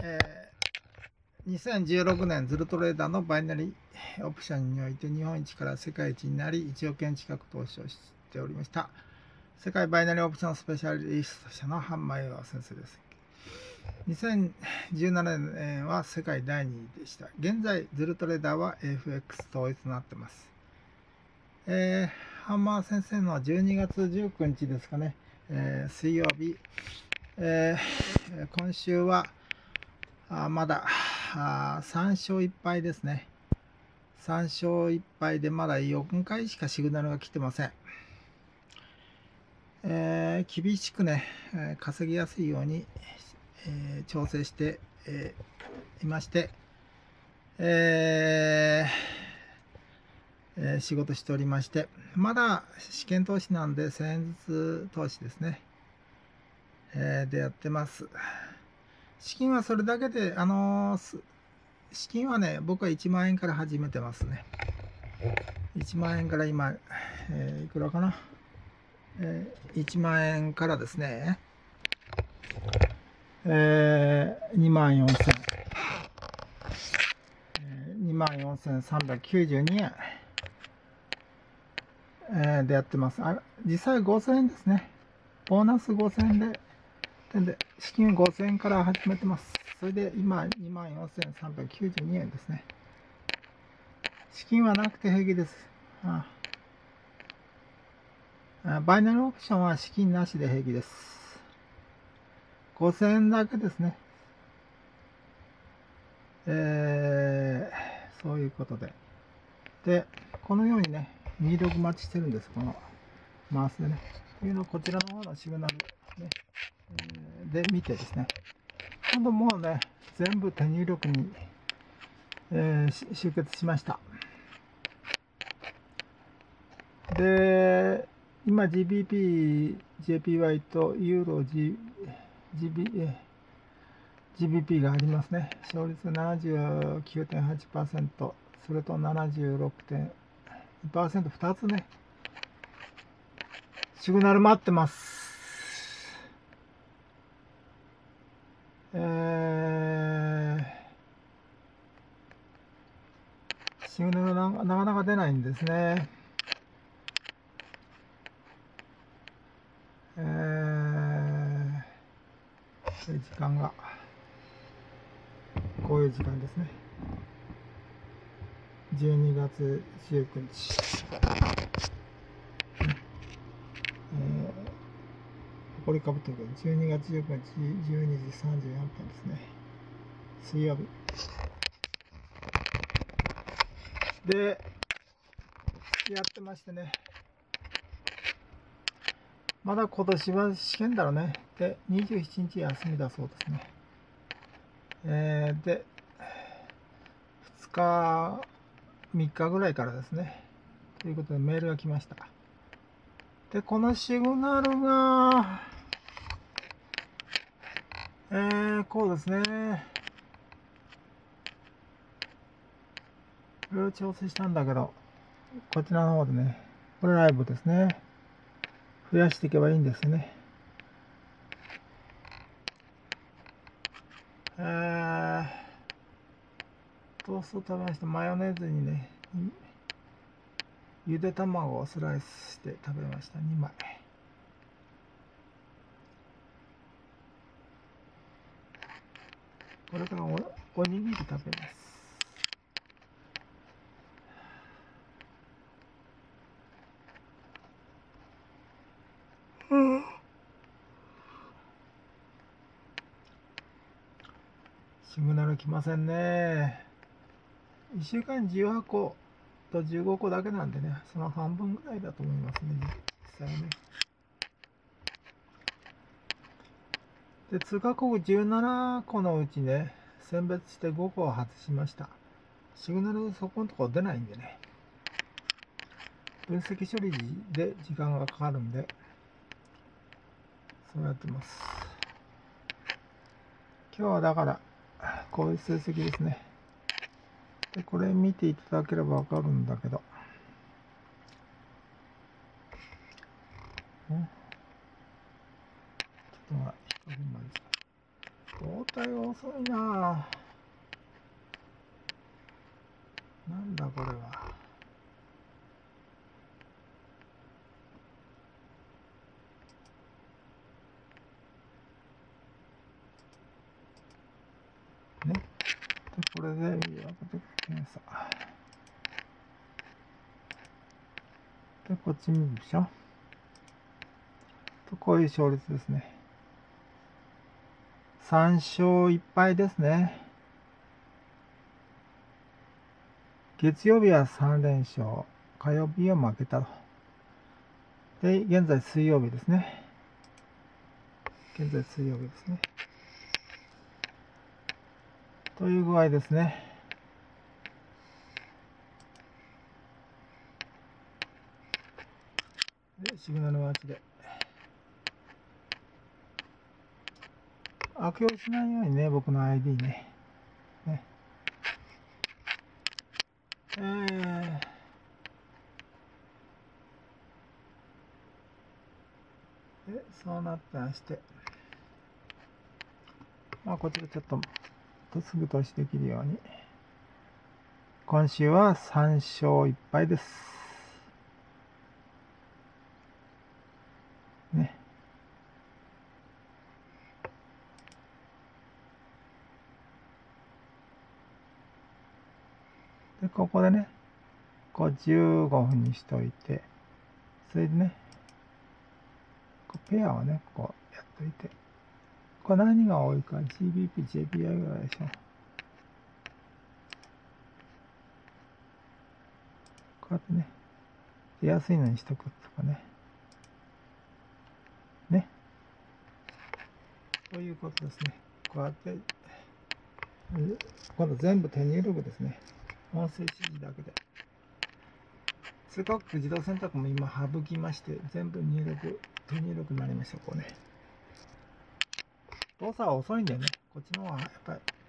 2016年ズルトレーダーのバイナリーオプションにおいて日本一から世界一になり1億円近く投資をしておりました世界バイナリーオプションスペシャリスト社の半前川先生です。2017年は世界第2位でした。現在ズルトレーダーは FX 統一となっています。ハンマー先生の12月19日ですかね、水曜日、今週はまだ3勝1敗ですね。3勝1敗でまだ4回しかシグナルが来てません。厳しくね、稼ぎやすいように、調整して、いまして、仕事しておりまして、まだ試験投資なんで1000円ずつ投資ですね、でやってます。資金はそれだけで、資金はね、僕は1万円から始めてますね。1万円から今、いくらかな、1万円からですね、2万4000、24,392円、でやってます。実際5000円ですね。ボーナス5000円で、資金5000円から始めてます。それで今、24,392円ですね。資金はなくて平気です。バイナリーオプションは資金なしで平気です。5000円だけですね。そういうことで。で、このようにね、入力待ちしてるんです。このマウスでね。というのをこちらの方のシグナル、ねで見てですね。今度もうね、全部手入力に、集結しました。で、今 GBP、JPY とユーロ、GBP がありますね。勝率 79.8%、それと 76.2%、2つね、シグナル待ってます。シグナルがなかなか出ないんですね。そういう時間が、こういう時間ですね。12月19日。これかぶってるけど、12月19日、12時34分ですね。水曜日。で、やってましてね。まだ今年は試験だろうね。で、27日休みだそうですね。で、2日、3日ぐらいからですね。ということでメールが来ました。で、このシグナルが、こうですね。いろいろ調整したんだけど、こちらの方でね、これライブですね。増やしていけばいいんですよね。トーストを食べました。マヨネーズにね、ゆで卵をスライスして食べました。2枚。これからおにぎり食べます。シグナル来ませんね。1週間に18個と15個だけなんでね、その半分ぐらいだと思いますね、実際ね。で、通過国17個のうちね、選別して5個を外しました。シグナルそこのところ出ないんでね、分析処理で時間がかかるんで、そうやってます。今日はだから、こういう成績ですね。で、これ見ていただければわかるんだけど、ちょっと1分前ですか。 状態が遅いな。なんだこれは。ね。で、これで、検査。で、こっち見るでしょ。と、こういう勝率ですね。3勝1敗ですね。月曜日は3連勝。火曜日は負けたと。で、現在水曜日ですね。現在水曜日ですね。という具合ですね。で、シグナル待ちで。悪用しないようにね、僕の ID ね。ね。で、そうなってまして。まあ、こちらちょっと、すぐ投資できるように。今週は3勝1敗です。ね。で、ここでね、こう15分にしといて、それでね、こうペアをね、こうやっといて、これ何が多いか、GBP、JPI ぐらいでしょ。こうやってね、出やすいのにしとくとかね。ね。ということですね。こうやって、今度全部手入力ですね。音声指示だけで。通貨自動選択も今省きまして、全部手入力になりました、こうね。動作は遅いんだよね。こっちの方がやっぱり